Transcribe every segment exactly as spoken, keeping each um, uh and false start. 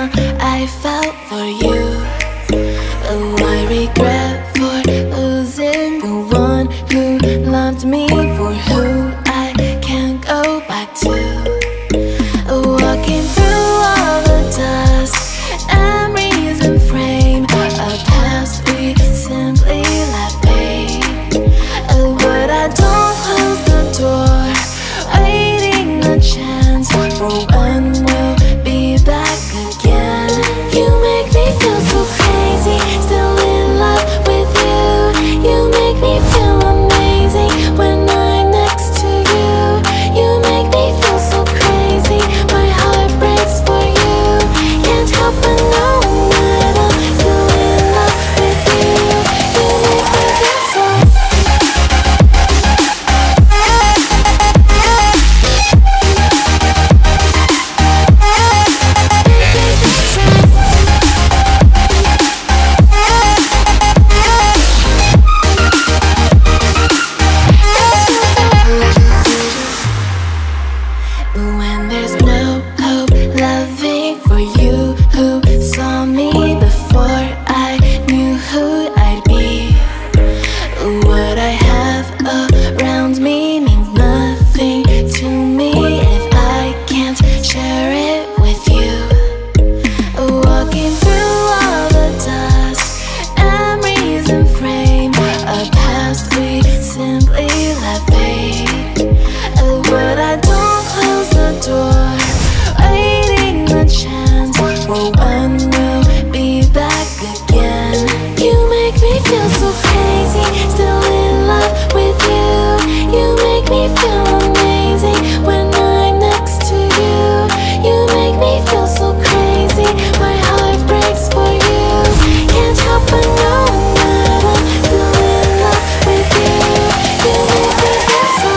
I felt for you. Oh, I regret for losing the one who loved me, for who I can't go back to. Walking through all the dust, memories and frame, a past we simply let fade. Oh, but I don't close the door, waiting a chance for when we'll be back again. You make me feel so crazy, still in love with you. You make me feel amazing when I'm next to you. You make me feel so crazy, my heart breaks for you. Can't help but know that I'm still in love with you. You make me feel so. When there's no hope, loving for you who saw me before I knew who I'd be. What I have around me means nothing to me if I can't share it with you. Walking through all the dust, memories and frame, a past we simply let fade. But I don't close the door, waiting the chance for when we'll be back again. You make me feel so crazy, still in love with you. You make me feel amazing when I'm next to you. You make me feel so crazy, my heart breaks for you. Can't help but know that I'm still in love with you. You make me feel so.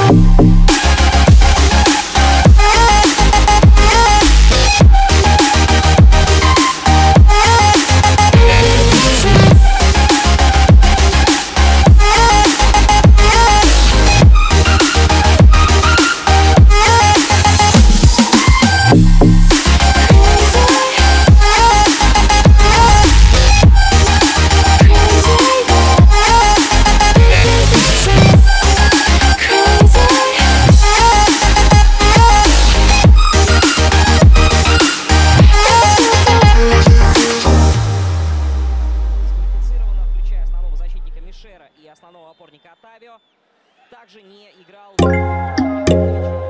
И основного опорника Оттавио также не играл.